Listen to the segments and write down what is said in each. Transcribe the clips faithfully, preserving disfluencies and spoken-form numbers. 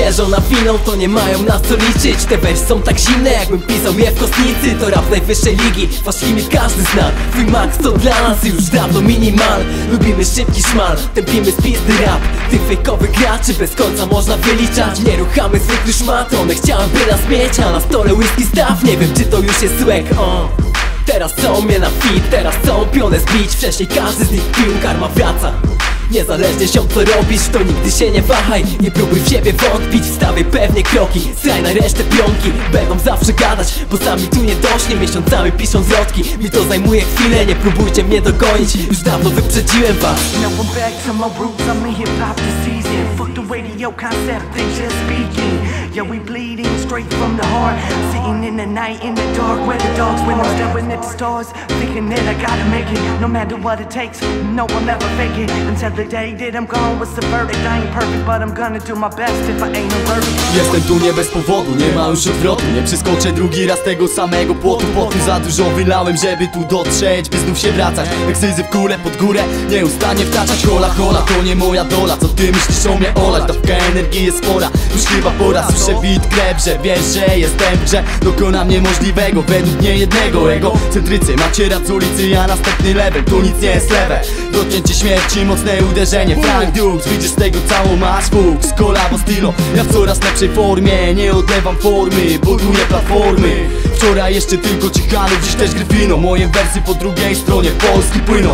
wierzą na finał, to nie mają na co liczyć. Te wersy są tak zimne, jakbym pisał je w kosnicy. To rap najwyższej ligi, wasz limit każdy zna. Twój max to dla nas już dawno minimal. Lubimy szybki szmal, tępimy spizny rap. Tych fejkowych graczy bez końca można wyliczać. Nie ruchamy zwykły szmat, one chciałyby nas mieć, a na stole whisky staw, nie wiem czy to już jest złek. O. Teraz chcą mnie na fit, teraz chcą pionę zbić. Wcześniej każdy z nich pił, karma wraca. Niezależnie się co robisz, to nigdy się nie wahaj. Nie próbuj w siebie wątpić, wstawiaj pewnie kroki. Straj na resztę pionki, będą zawsze gadać, bo sami tu nie doszli, miesiącami piszą zwrotki. Mi to zajmuje chwilę, nie próbujcie mnie dogonić, już dawno wyprzedziłem was. Now I'm back to my roots, I'm in hip-hop this season. Fuck the radio concept, they just speaking. Yeah, we bleeding straight from the heart. Sitting in the night, in the dark, where the dogs when I'm staring at the stars. Thinking that I gotta make it, no matter what it takes. No, I'll never fake it, until the day that I'm gone. What's the verdict? I ain't perfect, but I'm gonna do my best if I ain't allergic. Jestem tu nie bez powodu, nie ma już odwrotu. Nie przeskoczę drugi raz tego samego płotu. Potu za dużo wylałem, żeby tu dotrzeć, by znów się wracać. Jak syzy w kulę pod górę, nieustannie wtaczać. Hola, hola, to nie moja dola. Co ty myślisz o mnie olać? Dawka energii jest spora, już chyba pora. Słyszę beat, klep, że wiesz, że jestem w grze. Dokonam niemożliwego, według mnie jednego ego. Centrycy, macie rad z ulicy, a następny level. Tu nic nie jest lewe, dotknięcie śmierci, mocne uderzenie. Frank Dukes, widzisz z tego całą masz fuks. Kolabo stylo, ja w coraz lepszej formie. Nie odlewam formy, buduję platformy. Wczoraj jeszcze tylko Ciechanów, dziś też Gryfino. Moje wersy po drugiej stronie Polski płyną.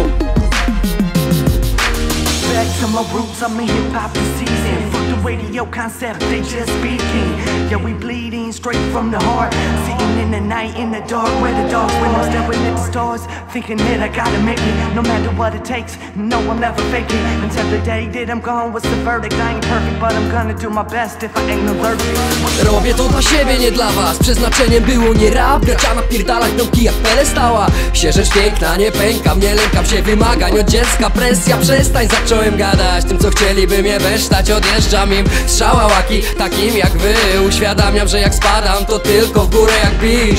Back to my roots, I'm in hip-hop this season. Fuck the radio concept, they just speaking. Yeah, we bleeding straight from the heart. Sitting in the night, in the dark, where the dogs when I'm staring at the stars. Thinking that I gotta make it, no matter what it takes. No, I'll never fake it, until the day that I'm gone. What's the verdict? I ain't perfect, but I'm gonna do my best if I ain't allergic. Robię to dla siebie, nie dla was. Przeznaczeniem było nie rap, gracza napierdalać domki jak Pele stała. Się rzecz piękna, nie pękam, nie lękam się wymagań od dziecka. Presja, przestań, zacząłem gadać tym co chcieliby mnie besztać. Odjeżdżam im strzała łaki, takim jak wy. Uświadamiam, że jak spadam to tylko w górę jak bisz.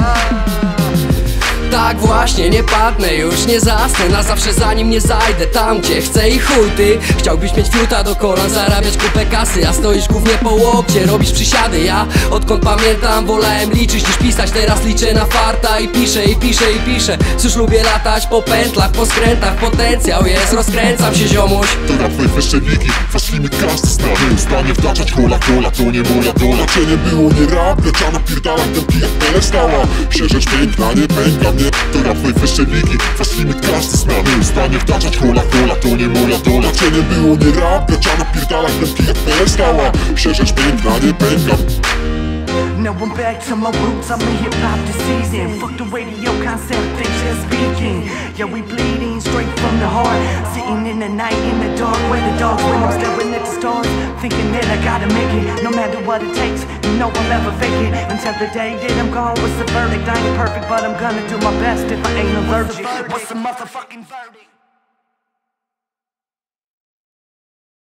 Tak właśnie, nie padnę już, nie zasnę na zawsze zanim nie zajdę tam gdzie chcę i chuj ty. Chciałbyś mieć fiuta do kolan, zarabiać kupę kasy, a stoisz głównie po łokcie, robisz przysiady. Ja odkąd pamiętam wolałem liczyć niż pisać, teraz liczę na farta i piszę i piszę i piszę. Cóż lubię latać po pętlach, po skrętach, potencjał jest, rozkręcam się ziomuś. To rap najwyższej ligi, wasz limit każdy zna. Nieustannie wtaczać hola, hola, to nie moja dola. Cię nie było, nie rap, lecza napierdalać tempi jak Pele stała. Się rzecz piękna, nie pęka mnie. To rap najwyższej ligi, wasz limit każdy zna. Nieustannie wtaczać hola, hola, to nie moja dola. Cię nie było, nie rap, lecza napierdalać tempi jak Pele stała. Się rzecz piękna, nie pęka. Now I'm back to my roots, I'm in hip-hop this season. Fuck the radio concept, they just speaking. Yeah, we bleeding straight from the heart. Sitting in the night, in the dark, where the dogs when I'm staring at the stars. Thinking that I gotta make it, no matter what it takes. No, I'll never fake it, until the day that I'm gone. What's the verdict? I ain't perfect, but I'm gonna do my best if I ain't allergic. What's the motherfucking verdict?